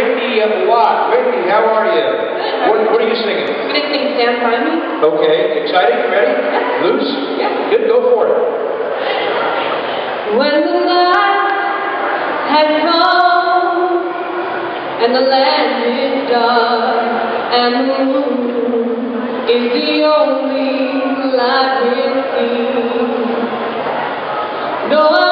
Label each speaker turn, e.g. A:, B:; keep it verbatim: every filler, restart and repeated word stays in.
A: Wendy Watt. Wendy, how are you?
B: Good.
A: What, what are you singing?
B: I'm going to sing Stand By Me.
A: Okay, excited? Ready?
B: Yeah.
A: Loose?
B: Yeah.
A: Good, go for it.
B: When the night has come and the land is dark and the moon is the only light we'll see. No, I